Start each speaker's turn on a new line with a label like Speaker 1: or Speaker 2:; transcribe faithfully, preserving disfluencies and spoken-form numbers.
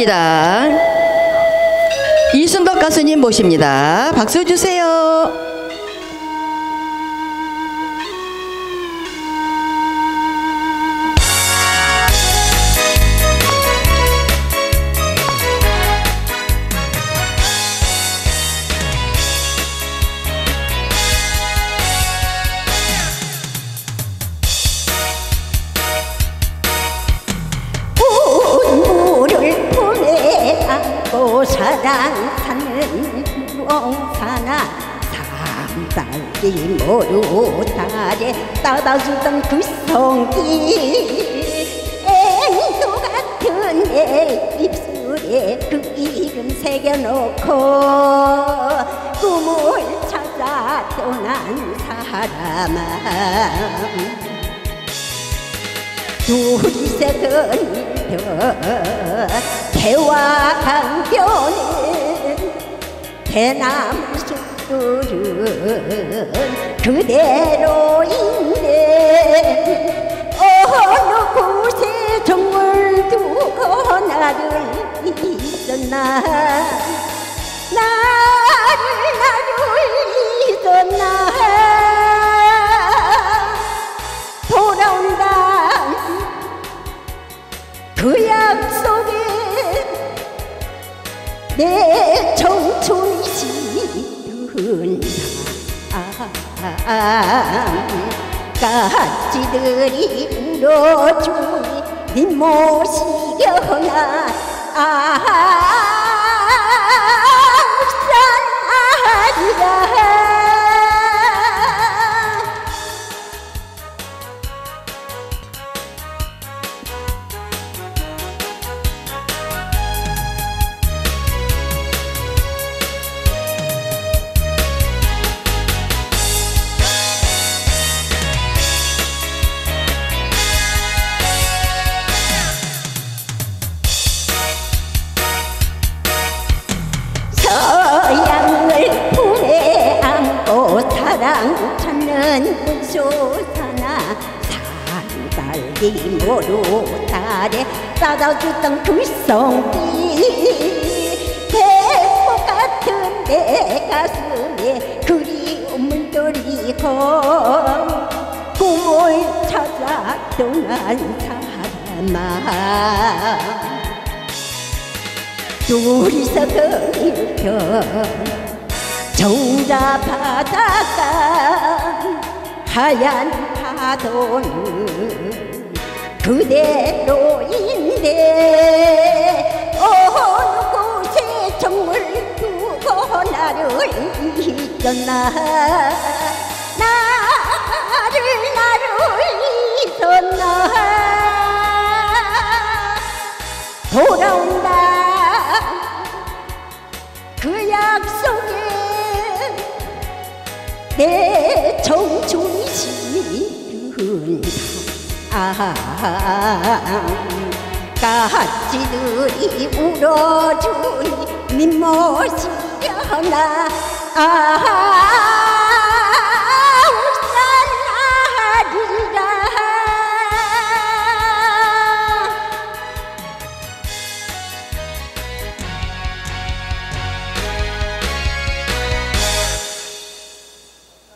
Speaker 1: 감사합니다. 이순덕 가수님 모십니다. 박수 주세요.
Speaker 2: 사랑하는 무엉사나 삼달기 모루다리 따다주던 그 성기 앵도 같은 내 입술에 그 이름 새겨놓고 꿈을 찾아 떠난 사람아 둘이서 건너 개와 강변은 대나무 숲들은 그대로인데 어느 곳에 정을 두고 나를 잊었나 나를 나를 잊었나 돌아온다 그 약속에 내 청춘이 시든다 가지들이 울어주니 네 모시겨나 아산아리라 서양을 품에 안고 사랑 찾는 문소사나 산달리 모루달에 싸다주던 그 성기 배꼽 같은 내 가슴에 그리움을 돌리고 꿈을 찾아 떠난 사람아 둘이서 그리며 정자 바닷가 하얀 파도는 그대로인데 어느 곳에 정을 두고 나를 잊었나 나를 나를 잊었나 돌아온다 그 약속에 내 청춘이 시든다 가지들이 울어주니 네 모시려나